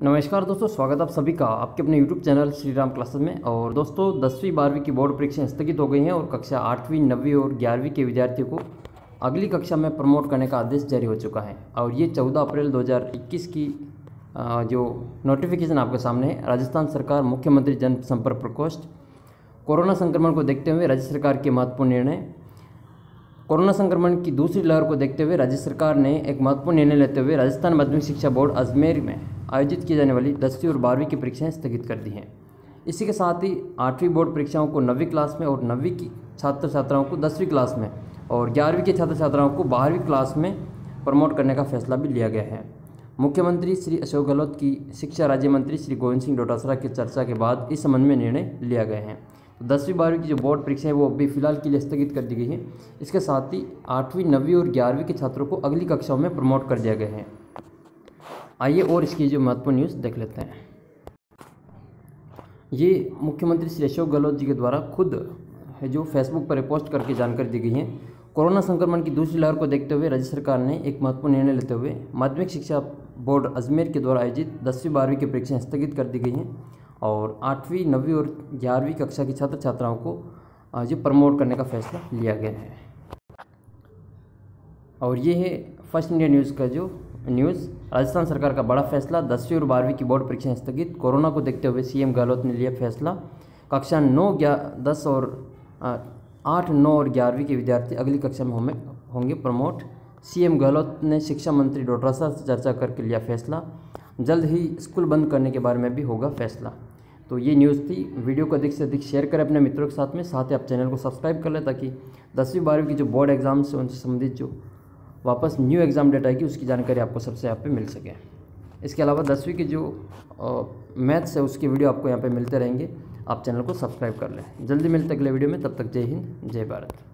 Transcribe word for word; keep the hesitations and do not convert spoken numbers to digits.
नमस्कार दोस्तों, स्वागत है आप सभी का आपके अपने YouTube channel Shri Ram classes में। और दोस्तों दसवीं बारहवीं की बोर्ड परीक्षाएं स्थगित हो गई हैं और कक्षा आठवीं नवीं और ग्यारहवीं के विद्यार्थियों को अगली कक्षा में प्रमोट करने का आदेश जारी हो चुका है। और ये चौदह अप्रैल दो हज़ार इक्कीस की जो नोटिफिकेशन आपके सामने है, राजस्थान सरकार मुख्यमंत्री जनसंपर्क प्रकोष्ठ। कोरोना संक्रमण को देखते हुए राज्य सरकार के महत्वपूर्ण निर्णय। कोरोना संक्रमण की दूसरी लहर को देखते हुए राज्य सरकार ने एक महत्वपूर्ण निर्णय लेते हुए राजस्थान माध्यमिक शिक्षा बोर्ड अजमेर में आयोजित की जाने वाली दसवीं और बारहवीं की परीक्षाएं स्थगित कर दी हैं। इसी के साथ ही आठवीं बोर्ड परीक्षाओं को नवीं क्लास में और नवीं की छात्र छात्राओं को दसवीं क्लास में और ग्यारहवीं के छात्र छात्राओं को बारहवीं क्लास में प्रमोट करने का फैसला भी लिया गया है। मुख्यमंत्री श्री अशोक गहलोत की शिक्षा राज्य मंत्री श्री गोविंद सिंह डोटासरा की चर्चा के बाद इस संबंध में निर्णय लिया गया है। तो दसवीं बारहवीं की जो बोर्ड परीक्षा है वो अभी फिलहाल के लिए स्थगित कर दी गई है। इसके साथ ही आठवीं नवीं और ग्यारहवीं के छात्रों को अगली कक्षाओं में प्रमोट कर दिया गया है। आइए और इसकी जो महत्वपूर्ण न्यूज़ देख लेते हैं। ये मुख्यमंत्री श्री अशोक गहलोत जी के द्वारा खुद है जो फेसबुक पर पोस्ट करके जानकारी दी गई है। कोरोना संक्रमण की दूसरी लहर को देखते हुए राज्य सरकार ने एक महत्वपूर्ण निर्णय लेते हुए माध्यमिक शिक्षा बोर्ड अजमेर के द्वारा आयोजित दसवीं बारहवीं की परीक्षाएं स्थगित कर दी गई हैं और आठवीं नवीं और ग्यारहवीं कक्षा की छात्र छात्राओं को जो प्रमोट करने का फैसला लिया गया है। और ये है फर्स्ट इंडिया न्यूज़ का जो न्यूज़। राजस्थान सरकार का बड़ा फैसला, दसवीं और बारहवीं की बोर्ड परीक्षाएं स्थगित। कोरोना को देखते हुए सीएम गहलोत ने लिया फैसला। कक्षा नौ ग्या दस और आठ नौ और ग्यारहवीं के विद्यार्थी अगली कक्षा में होंगे होंगे प्रमोट। सीएम गहलोत ने शिक्षा मंत्री डोटासरा से चर्चा करके लिया फैसला। जल्द ही स्कूल बंद करने के बारे में भी होगा फैसला। तो ये न्यूज़ थी। वीडियो को अधिक से अधिक शेयर करें अपने मित्रों के साथ में, साथ ही आप चैनल को सब्सक्राइब कर लें ताकि दसवीं बारहवीं की जो बोर्ड एग्जाम से उनसे संबंधित जो वापस न्यू एग्ज़ाम डेट आएगी उसकी जानकारी आपको सबसे यहाँ पे मिल सके। इसके अलावा दसवीं की जो मैथ्स है उसकी वीडियो आपको यहाँ पे मिलते रहेंगे। आप चैनल को सब्सक्राइब कर लें। जल्दी मिलते अगले वीडियो में, तब तक जय हिंद जय भारत।